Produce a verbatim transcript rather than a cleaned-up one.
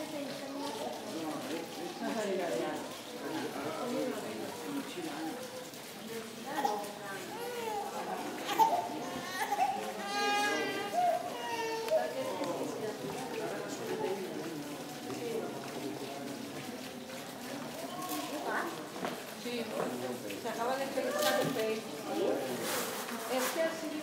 Sí, se acaba de pensar el pez. Es que así